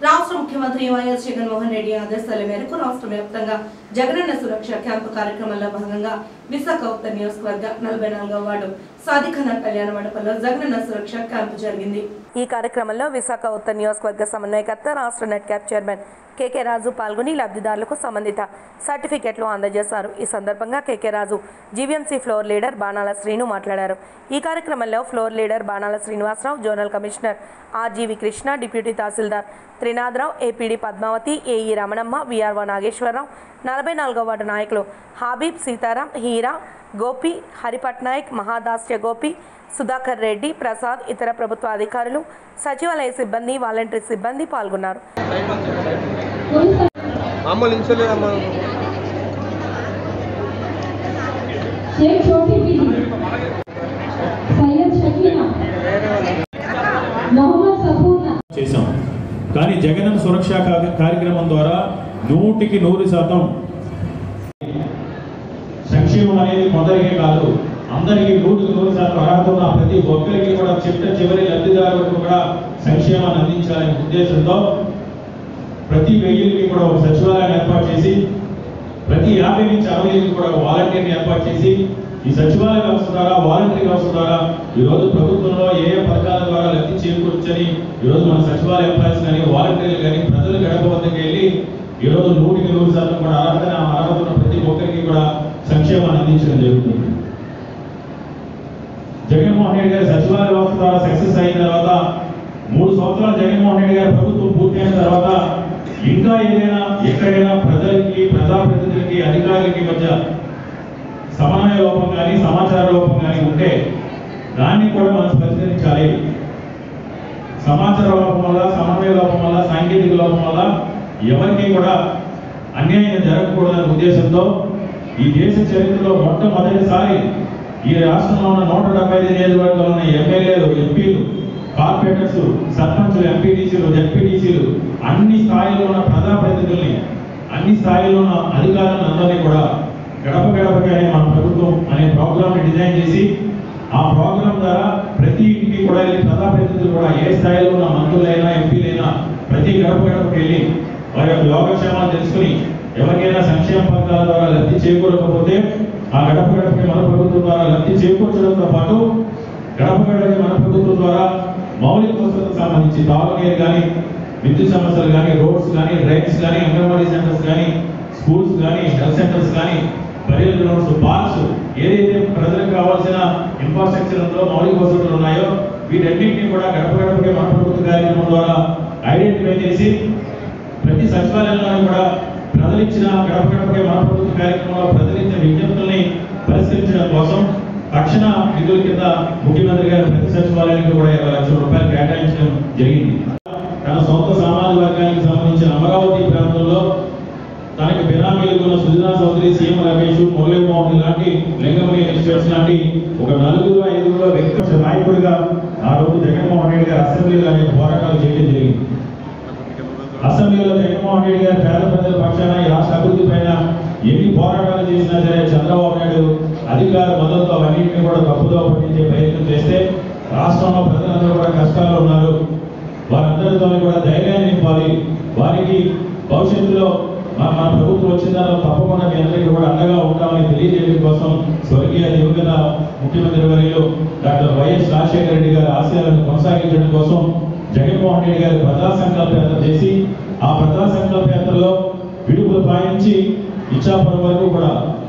రాష్ట్ర ముఖ్యమంత్రి వైఎస్ జగన్మోహన్ రెడ్డి ఆదేశాల మేరకు రాష్ట్ర వ్యాప్తంగా జగనన్న సురక్ష క్యాంపు కార్యక్రమంలో భాగంగా విశాఖ ఉత్తర నియోజకవర్గ 44వ వార్డు సాధికాన కళ్యాణ మండపంలో జగనన్న సురక్ష క్యాంపు జరిగింది। ఈ కార్యక్రమంలో విశాఖ ఉత్తర నియోజకవర్గ సమన్వయకర్త రాష్ట్ర NEDCAP chairman KK Raju పాల్గొని లబ్ధిదారులకు సంబంధిత సర్టిఫికెట్లు అందజేశారు। ఈ సందర్భంగా KK Raju GVMC floor leader Banala Srinu మాట్లాడారు। ఈ కార్యక్రమంలో floor leader Banala Srinivasarao, zonal commissioner RGV Krishna, deputy తహసీల్దార్ Trinatharao, APD Padmavathi, AE Ramanamma, VRO Nageswararao, 44వ వార్డు నాయకులు హబీబ్, సీతారాం, హీరా, గోపి, హరిపట్నాయక్, మహాదాస్య గోపి, సుధాకర్ రెడ్డి, ప్రసాద్, ఇతర ప్రభుత్వ అధికారులు, సచివాలయ సిబ్బంది, వాలంటరీ సిబ్బంది పాల్గొన్నారు। చేశాం కానీ జగనన్న సురక్ష కార్యక్రమం ద్వారా 100% సంక్షేమం అనేది కొందరికే కాదు, అందరికీ 100% అర్హత ఉన్న ప్రతి ఒక్కరికి కూడా చివరి లబ్ధిదారులకు కూడా సంక్షేమాన్ని అందించాలనే ఉద్దేశంతో ప్రతి 1000కి కూడా ఒక సచివాలయాన్ని ఏర్పాటు చేసి ప్రతి 50 నుంచి 60కి కూడా వాలంటీర్ని ఏర్పాటు చేసి ఈ సచివాలయ వ్యవస్థ ద్వారా, వాలంటరీ వ్యవస్థ ద్వారా ఈరోజు ప్రభుత్వంలో ఏ పథకాల ద్వారా లబ్ధి చేకూర్చని ఈరోజు మన సచివాలయ ఎంప్లాయీస్ కానీ, వాలంటీర్లు కానీ ప్రజలు గడప వద్దకు వెళ్ళి ఈరోజు 100% కూడా అర్హత ఉన్న ప్రతి ఒక్కరికి కూడా సంక్షేమాన్ని అందించడం జరుగుతుంది। జగన్మోహన్ రెడ్డి గారి సచివాలయ వ్యవస్థ ద్వారా సక్సెస్ అయిన తర్వాత 3 సంవత్సరాలు జగన్మోహన్ రెడ్డి గారి ప్రభుత్వం పూర్తయిన తర్వాత ఇంకా ఏదైనా ఎక్కడైనా ప్రజలకి, ప్రజాప్రతినిధులకి, అధికారులకి మధ్య సమన్వయ లోపం కానీ, సమాచార లోపం కానీ ఉంటే దాన్ని కూడా మనం పరిశీలించాలి। సమాచార లోపం వల్ల, సమన్వయ లోపం వల్ల, సాంకేతిక లోపం వల్ల ఎవరికి కూడా అన్యాయం జరగకూడదనే ఉద్దేశంతో ఈ దేశ చరిత్రలో మొట్టమొదటిసారి ఈ రాష్ట్రంలో ఉన్న 175 నియోజకవర్గాల్లో ఉన్న ఎమ్మెల్యేలు, ఎంపీలు, కార్పొరేటర్స్, సర్పంచులు, ఎంపీటీసీలు, జెడ్పీటీసీలు అన్ని స్థాయిలో ఉన్న ప్రజాప్రతినిధుల్ని, అన్ని స్థాయిలో ఉన్న అధికారులను అందరినీ కూడా గడప గడపకి అనే మన ప్రభుత్వం అనే ప్రోగ్రామ్ని డిజైన్ చేసి ఆ ప్రోగ్రాం ద్వారా ప్రతి ఇంటికి కూడా వెళ్ళి ప్రజాప్రతినిధులు కూడా ఏ స్థాయిలో ఉన్న మంత్రులైనా, ఎంపీలైనా ప్రతి గడప గడపకి వెళ్ళి వారి యొక్క యోగక్షేమాలు తెలుసుకుని ఎవరికైనా సంక్షేమ పథకాల ద్వారా లబ్ధి చేకూరకపోతే ఆ గడప గడపకి మన ప్రభుత్వం ద్వారా లబ్ధి చేకూర్చడంతో పాటు గడప గడపకి మన ప్రభుత్వం ద్వారా మౌలిక వసతులకు సంబంధించి తాగునీరు కానీ, విద్యుత్ సమస్యలు కానీ, రోడ్స్ కానీ, డ్రైన్స్ కానీ, అంగన్వాడీ సెంటర్స్ కానీ, స్కూల్స్ కానీ, హెల్త్ సెంటర్స్ కానీ, బరియల్ గ్రౌండ్స్, పార్క్స్, ఏదైతే ప్రజలకు కావాల్సిన ఇన్ఫ్రాస్ట్రక్చర్ ఉందో, మౌలిక వసతులు ఉన్నాయో వీటన్నింటినీ కూడా గడప గడపకి మన ప్రభుత్వ కార్యక్రమం ద్వారా ఐడెంటిఫై చేసి ప్రతి సచివాలయంలోనూ కూడా ప్రజలు ఇచ్చిన గడప గడపకి మన ప్రభుత్వ కార్యక్రమంలో ప్రజలు ఇచ్చిన విజ్ఞప్తుల్ని పరిష్కరించడం కోసం తక్షణ నిధుల కింద ముఖ్యమంత్రి గారు ప్రతి సచివాలయానికి కూడా 20 లక్షల రూపాయలు కేటాయించడం జరిగింది। తన సొంత సామాజిక వర్గానికి సంబంధించిన అమరావతి ప్రాంతంలో తనకి బినామీలకు ఉన్న సుజనా చౌదరి, సీఎం రమేష్, మురళీమోహన్ లాంటి, లింగమణి ఎక్స్ప్రెస్ లాంటి ఒక 4-5 వ్యక్తి నాయకుడిగా ఆ రోజు జగన్మోహన్ రెడ్డి గారు అసెంబ్లీలో అనేక పోరాటాలు చేయడం జరిగింది। అసెంబ్లీలో జగన్మోహన్ రెడ్డి గారు పేద ప్రజల పక్షాన ఈ రాష్ట్ర అభివృద్ధి పైన ఎన్ని పోరాటాలు చేసినా సరే చంద్రబాబు నాయుడు అధికార మొదలతో అవన్నింటినీ కూడా తప్పుదో పట్టించే ప్రయత్నం చేస్తే రాష్ట్రంలో ప్రజలందరూ కూడా కష్టాలు ఉన్నారు, వారందరితో కూడా ధైర్యాన్ని నింపాలి, వారికి భవిష్యత్తులో మన ప్రభుత్వం వచ్చిన తర్వాత తప్పకుండా మీ అందరికీ కూడా అండగా ఉంటామని తెలియజేయడం కోసం స్వర్గీయ దివంగత ముఖ్యమంత్రి వర్యులు డాక్టర్ వైఎస్ రాజశేఖర రెడ్డి గారి ఆశయాలను కొనసాగించడం కోసం జగన్మోహన్ రెడ్డి గారి ప్రజా సంకల్ప యాత్ర చేసి ఆ ప్రజా సంకల్ప యాత్రలో విడుపులపాయ నుంచి ఇచ్చాపురం వరకు కూడా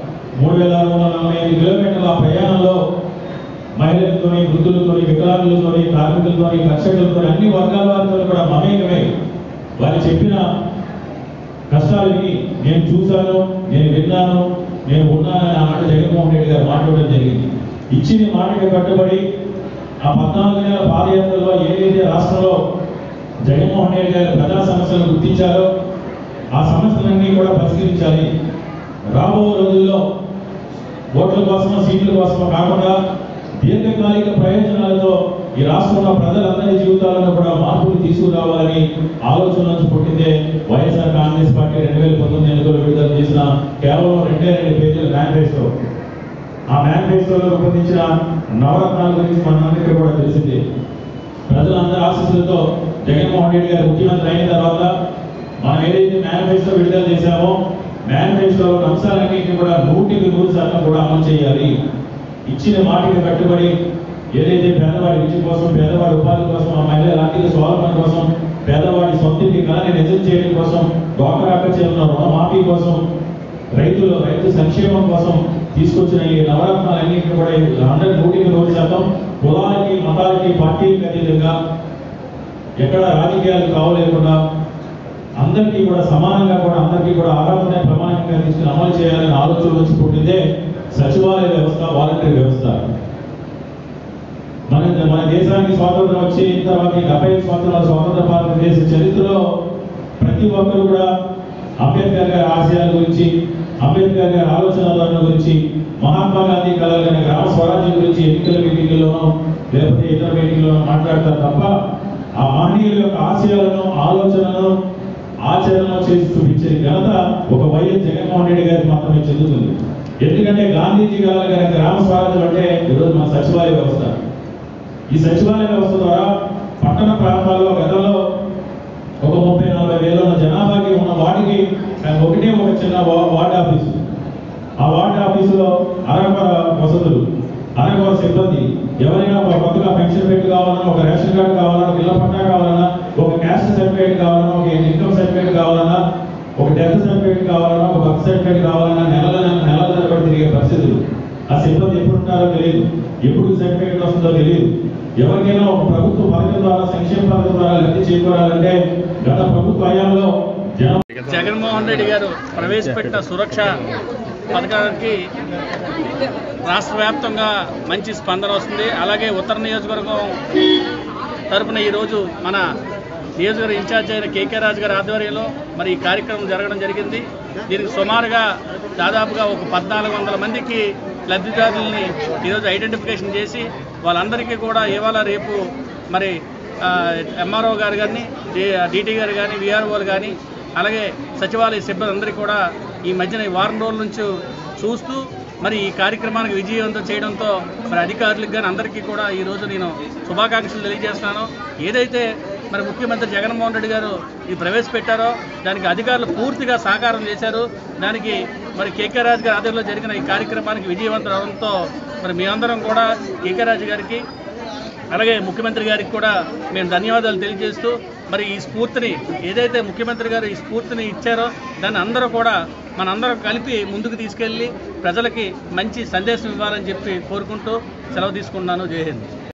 3645 కిలోమీటర్ల ప్రయాణంలో మహిళలతోని, వృద్ధులతోని, వికలాంగులతోని, కార్మికులతోని, కర్షకులతోని అన్ని వర్గాల వారితో కూడా మమేకమై వారు చెప్పిన కష్టాలని నేను చూశాను, నేను విన్నాను, నేను ఉన్నానని ఆ మాట జగన్మోహన్ రెడ్డి గారు మాట్లాడడం జరిగింది। ఇచ్చిన మాటకి కట్టుబడి ఆ 14 నెలల పాదయాత్రలో ఏదైతే రాష్ట్రంలో జగన్మోహన్ రెడ్డి గారు ప్రజా సమస్యలను గుర్తించారో ఆ సమస్యలన్నీ కూడా పరిష్కరించాలి, రాబో రోజుల్లో ఓట్ల కోసమో సీట్ల కోసమో కాకుండా దీర్ఘకాలిక ప్రయోజనాలతో ఈ రాష్ట్రంలో ప్రజలందరి జీవితాలను కూడా మార్పులు తీసుకురావాలని ఆలోచన నుంచి పుట్టిందే వైఎస్ఆర్ కాంగ్రెస్ పార్టీ 2019 ఎన్నికల్లో విడుదల చేసిన కేవలం 2 పేజీల మేనిఫెస్టో। ఆ మేనిఫెస్టోలో రూపొందించిన నవరత్నాల గురించి మనందరికీ కూడా తెలిసిందే। ప్రజలందరి ఆశీస్సులతో జగన్మోహన్ రెడ్డి గారు ముఖ్యమంత్రి అయిన తర్వాత మేనిఫెస్టో విడుదల చేశామో మేనిఫెస్టోలో అంశాలన్నింటినీ కూడా 100% కూడా అమలు చేయాలి. ఇచ్చిన మాటకి కట్టుబడి ఏదైతే పేదవాడి విద్య కోసం, పేదవాడి ఉపాధి కోసం, ఆ మహిళల ఆర్థిక స్వావలంబన కోసం, పేదవాడి సొంతింటి కళని నిజం చేయడం కోసం, డ్వాక్రా చేస్తున్న రుణమాఫీ కోసం, రైతు సంక్షేమం కోసం తీసుకొచ్చిన ఈ నవరత్నాలన్నింటినీ కూడా 100% కులాలకి, మతాలకి, పార్టీలకు అతీతంగా ఎక్కడ రాజకీయాలు కావలేకుండా అందరికీ కూడా సమానంగా కూడా అందరికీ కూడా ఆరాధన ప్రమాణంగా తీసుకుని అమలు చేయాలని ఆలోచన వచ్చి పుట్టిందే సచివాలయ వ్యవస్థ, వాలంటరీ వ్యవస్థ. మన దేశానికి స్వాతంత్రం వచ్చి తర్వాత 75 సంవత్సరాల స్వాతంత్ర భారతదేశ చరిత్రలో ప్రతి ఒక్కరు కూడా అంబేద్కర్ గారి ఆశయాల గురించి, అంబేద్కర్ గారి ఆలోచనల గురించి, మహాత్మా గాంధీ కలగలిగిన గ్రామ స్వరాజ్యం గురించి ఎన్నికల మీటింగ్లోనో లేకపోతే ఇతర మీటింగ్లోనో మాట్లాడతారు తప్ప ఆ మహనీయుల యొక్క ఆశయాలను, ఆలోచనలను ఆచరణలో చేసి చూపించే ఘనత ఒక వైఎస్ జగన్మోహన్ రెడ్డి గారికి మాత్రమే చెందుతుంది. ఎందుకంటే గాంధీజీ కలగలిగిన గ్రామ స్వరాజ్యం అంటే ఈరోజు మన సచివాలయ వ్యవస్థ. ఈ సచివాలయ వ్యవస్థ ద్వారా పట్టణ ప్రాంతాల్లో గతంలో ఒక 30-40 వేల జనాభాకి ఉన్న వాటికి ఒకటే ఒక చిన్న వార్డ్ ఆఫీసు. ఆ వార్డ్ ఆఫీసులో అరకొర వసతులు, అరకొర సిబ్బంది, ఎవరైనా కొత్తగా పెన్షన్ పెట్టి కావాలన్నా, ఒక రేషన్ కార్డు కావాలన్నా, ఇళ్ల పట్టా కావాలన్నా, ఒక క్యాస్ట్ సర్టిఫికేట్ కావాలన్నా, ఒక ఇన్కమ్ సర్టిఫికేట్ కావాలన్నా, ఒక డెత్ సర్టిఫికేట్ కావాలన్నా, ఒక బర్త్ సర్టిఫికేట్ కావాలన్నా నెలల తరబడి తిరిగే పరిస్థితులు. ఆ సిబ్బంది ఎప్పుడు ఉంటారో తెలియదు, ఎప్పుడు సర్టిఫికేట్ వస్తుందో తెలియదు. ఎవరికైనా ఒక ప్రభుత్వ పథకం ద్వారా, సంక్షేమ పథకం ద్వారా లబ్ధి చేకూరాలంటే గత ప్రభుత్వ హయాంలో జగన్మోహన్ రెడ్డి గారు ప్రవేశపెట్టిన సురక్ష పథకానికి రాష్ట్ర వ్యాప్తంగా మంచి స్పందన వస్తుంది. అలాగే ఉత్తర నియోజకవర్గం తరపున ఈరోజు మన నియోజకవర్గ ఇన్ఛార్జ్ అయిన కేకే రాజు గారి ఆధ్వర్యంలో మరి ఈ కార్యక్రమం జరగడం జరిగింది. దీనికి సుమారుగా దాదాపుగా ఒక 1400 మందికి లబ్ధిదారులని ఈరోజు ఐడెంటిఫికేషన్ చేసి వాళ్ళందరికీ కూడా ఇవాళ రేపు మరి ఎంఆర్ఓ గారు కానీ, డీటీ గారు కానీ, విఆర్ఓలు కానీ, అలాగే సచివాలయ సిబ్బంది అందరికీ కూడా ఈ మధ్యన వారం రోజుల నుంచి చూస్తూ మరి ఈ కార్యక్రమానికి విజయవంతం చేయడంతో మరి అధికారులకు కానీ అందరికీ కూడా ఈరోజు నేను శుభాకాంక్షలు తెలియజేస్తున్నాను. ఏదైతే మరి ముఖ్యమంత్రి జగన్మోహన్ రెడ్డి గారు ఇది ప్రవేశపెట్టారో దానికి అధికారులు పూర్తిగా సహకారం చేశారు. దానికి మరి కేకే రాజు గారి ఆధ్వర్యంలో జరిగిన ఈ కార్యక్రమానికి విజయవంతం అవడంతో మరి మేమందరం కూడా కేకే రాజు గారికి అలాగే ముఖ్యమంత్రి గారికి కూడా మేము ధన్యవాదాలు తెలియజేస్తూ మరి ఈ స్ఫూర్తిని ఏదైతే ముఖ్యమంత్రి గారు ఈ స్ఫూర్తిని ఇచ్చారో దాన్ని అందరూ కూడా మనందరం కలిపి ముందుకు తీసుకెళ్ళి ప్రజలకి మంచి సందేశం ఇవ్వాలని చెప్పి కోరుకుంటూ సెలవు తీసుకుంటున్నాను. జై హింద్.